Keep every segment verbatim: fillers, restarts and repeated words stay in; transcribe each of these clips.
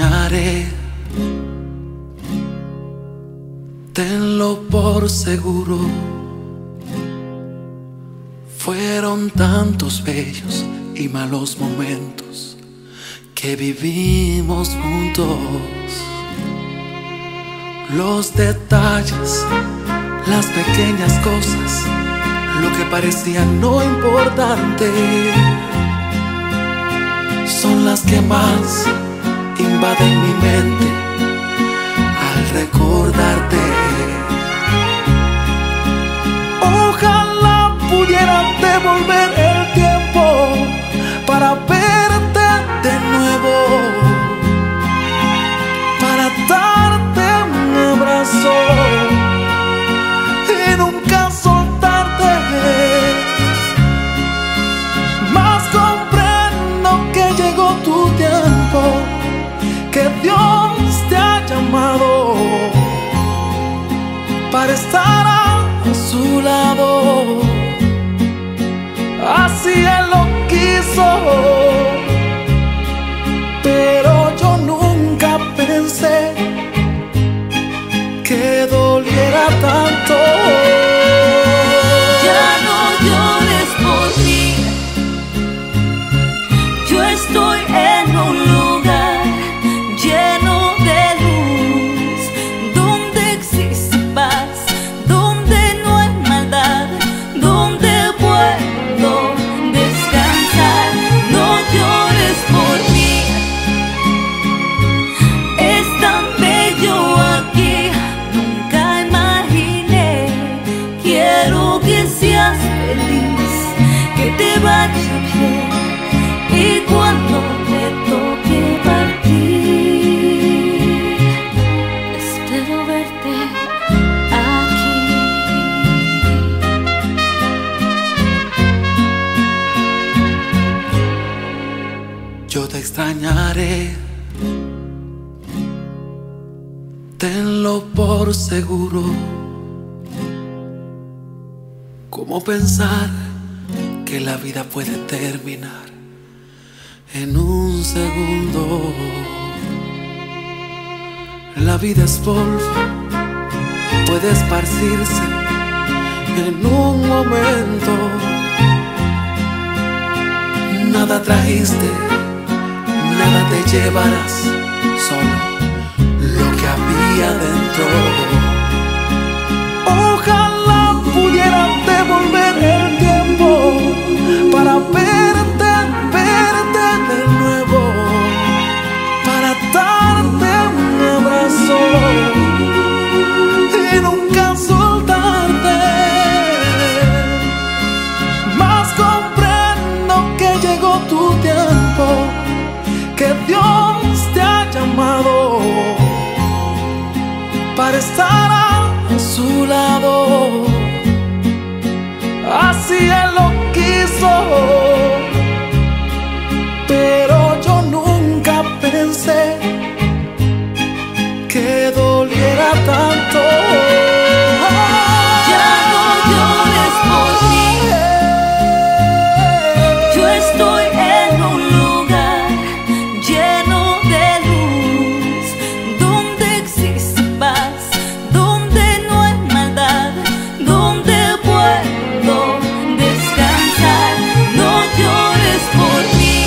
extrañaré, tenlo por seguro. Fueron tantos bellos y malos momentos que vivimos juntos. Los detalles, las pequeñas cosas, lo que parecía no importante, son las que más invaden mi mente al recordarte. Ojalá pudiera devolver el tiempo para verte de nuevo, para darte un abrazo y nunca soltarte. Mas comprendo que llegó tu tiempo, que Dios te ha llamado para estar a su lado. Así Él lo quiso, pero yo nunca pensé que doliera tanto. Ya no llores por mí, yo estoy en un lugar lleno de luz, donde existe paz, donde no hay maldad, donde puedo descansar. No llores por mí, es tan bello aquí, nunca imaginé. Quiero que seas feliz, que te vaya bien, y cuando te toque partir, espero verte aquí. Yo te extrañaré, tenlo por seguro. ¿Cómo pensar que la vida puede terminar en un segundo? La vida es polvo, puede esparcirse en un momento. Nada trajiste, nada te llevarás, solo lo que había dentro. Ojalá pudiera devolver el tiempo para verte, verte de nuevo, para darte un abrazo y nunca soltarte. Mas comprendo que llegó tu tiempo, que Dios te ha llamado para estar a su lado. Así Él lo quiso, pero yo nunca pensé que doliera tanto. Ya no llores por mí, yo estoy en un lugar lleno de luz, donde existe paz, donde no hay maldad, donde puedo descansar. No llores por mí,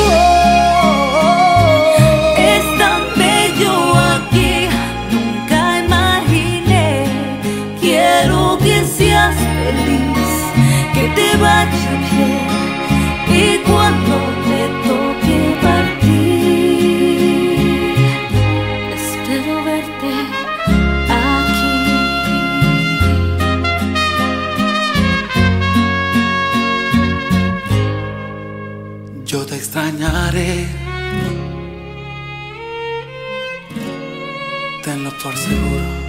es tan bello aquí, nunca imaginé. Quiero que seas feliz, que te vaya bien, y cuando te toque partir, espero verte aquí. Yo te extrañaré, tenlo por seguro.